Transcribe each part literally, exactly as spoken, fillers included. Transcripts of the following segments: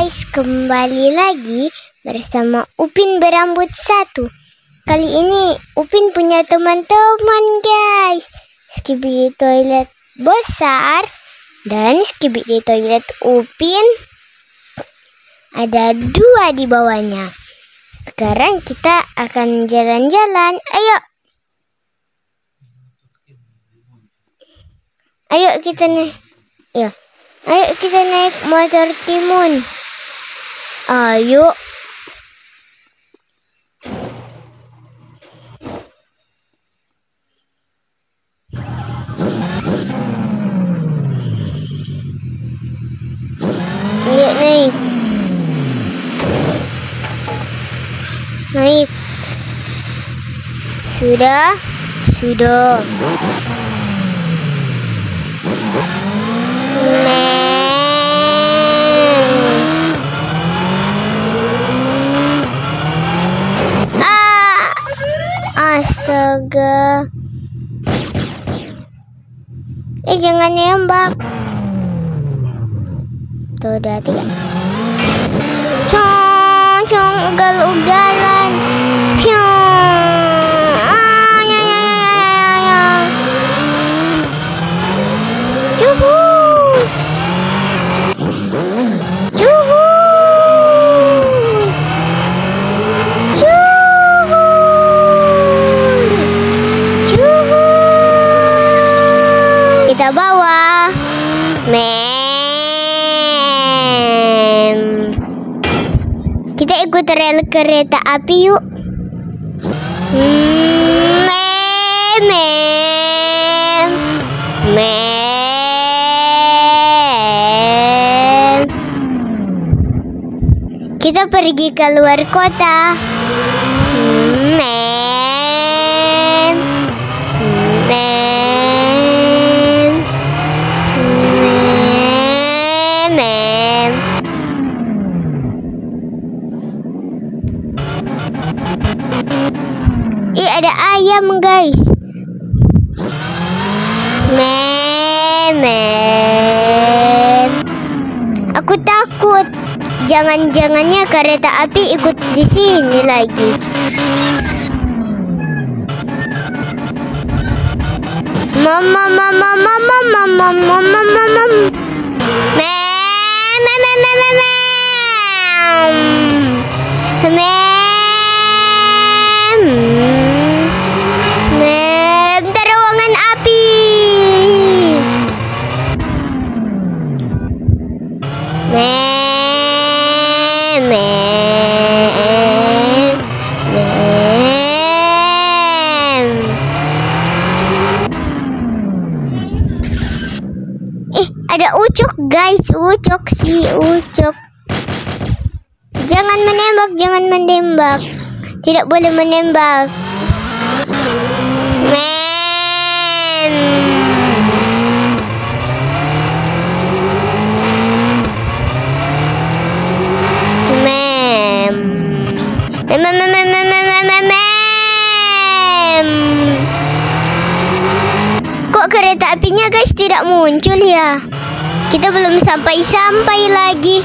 guys, kembali lagi bersama Upin berambut satu. Kali ini Upin punya teman-teman guys, Skibidi Toilet besar dan Skibidi Toilet Upin ada dua di bawahnya. Sekarang kita akan jalan-jalan. Ayo, ayo kita nih. Ya. Ayo kita naik motor timun. Ayo. Ayo naik. Naik. Sudah? Sudah. Astaga. Eh, jangan nembak. Tuh, udah tiga. Cong, cong, ugal-ugalan. Pyong. Ah, ya, ya, ya, ya, ya. Juhu. Juhu. Kita bawa mem. Kita ikut rel kereta api yuk. Mem, mem, mem. Kita pergi ke luar kota. Mem, mem. Ih, ada ayam guys. Mem, mem. Aku takut. Jangan-jangannya kereta api ikut di sini lagi. Mama, mama, mama, mama, mama, mama, mama. Mem, mem, mem, mem, mem. Mem. Mem, terowongan api. Mem, mem, mem. Eh, ada ucok guys, ucok si ucok. Jangan menembak, jangan menembak. Tidak boleh menembak. Mem. Mem. Mem, mem, mem, mem, mem, mem, mem, mem. Kok kereta apinya guys tidak muncul ya? Kita belum sampai-sampai lagi.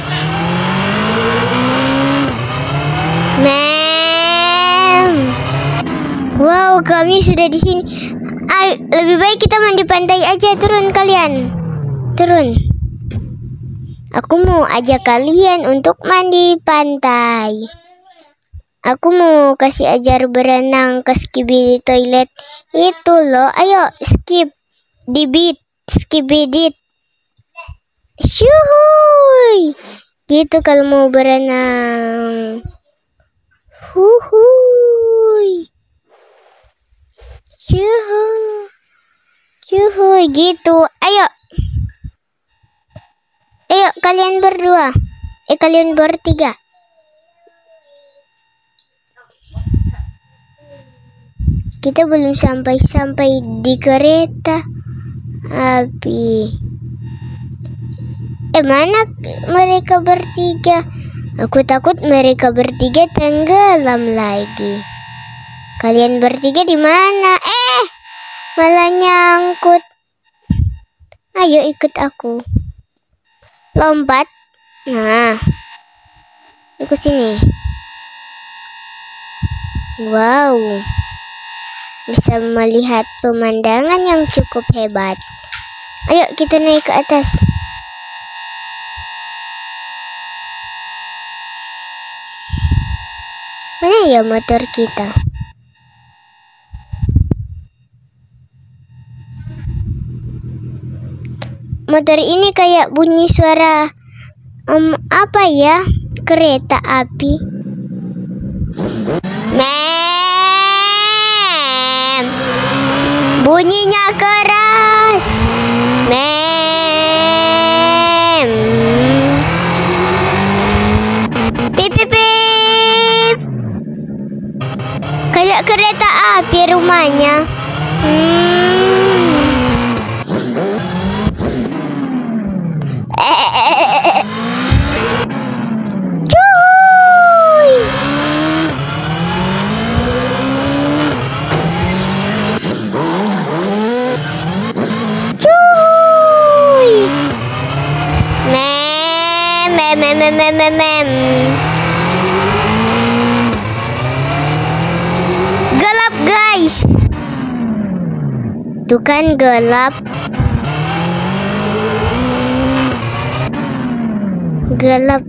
Mem. Wow, kami sudah di sini. Ah, lebih baik kita mandi pantai aja. Turun kalian. Turun. Aku mau ajak kalian untuk mandi pantai. Aku mau kasih ajar berenang ke Skibidi Toilet itu loh. Ayo, skip. Dibit. Skibidit. Syuhuy. Gitu kalau mau berenang. Huhuy. Cuhuy. Cuhuy gitu. Ayo. Ayo kalian berdua. Eh kalian bertiga. Kita belum sampai-sampai di kereta api. Eh, mana mereka bertiga? Aku takut mereka bertiga tenggelam lagi. Kalian bertiga di mana? Eh, malah nyangkut. Ayo ikut aku. Lompat. Nah, Yuk ke sini. Wow, bisa melihat pemandangan yang cukup hebat. Ayo kita naik ke atas. Mana ya motor kita? Motor ini kayak bunyi suara um, apa ya? Kereta api. Mem. Bunyinya keras. Mem. Pip pip pip. Kayak kereta api rumahnya. Hmm. Cuy. Cuy. Mem mem mem mem mem mem. Gelap guys. Tuh kan gelap. Gelap.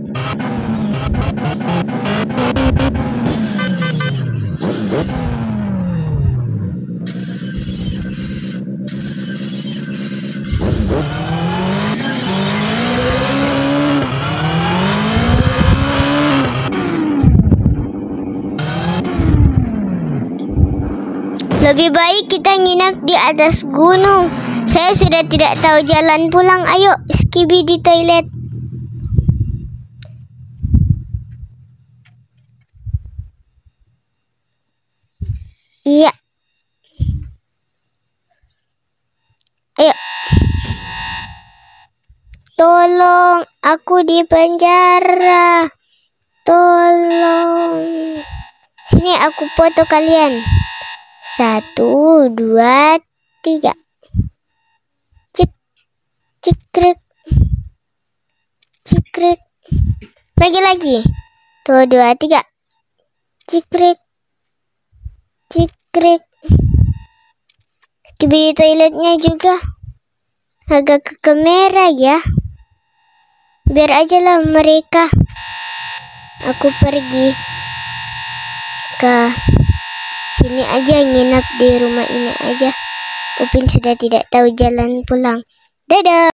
Lebih baik kita nginap di atas gunung. Saya sudah tidak tahu jalan pulang. Ayo, Skibi di toilet. Iya. Ayo. Tolong, aku di penjara. Tolong. Sini aku foto kalian. Satu, dua, tiga. Cek, cekrek, cekrek. Lagi-lagi. Tuh, dua, tiga. Cekrek, cekrek. Di toiletnya juga agak ke kamera ya. Biar aja lah mereka. Aku pergi ke sini aja, nginap di rumah ini aja. Upin sudah tidak tahu jalan pulang. Dadah.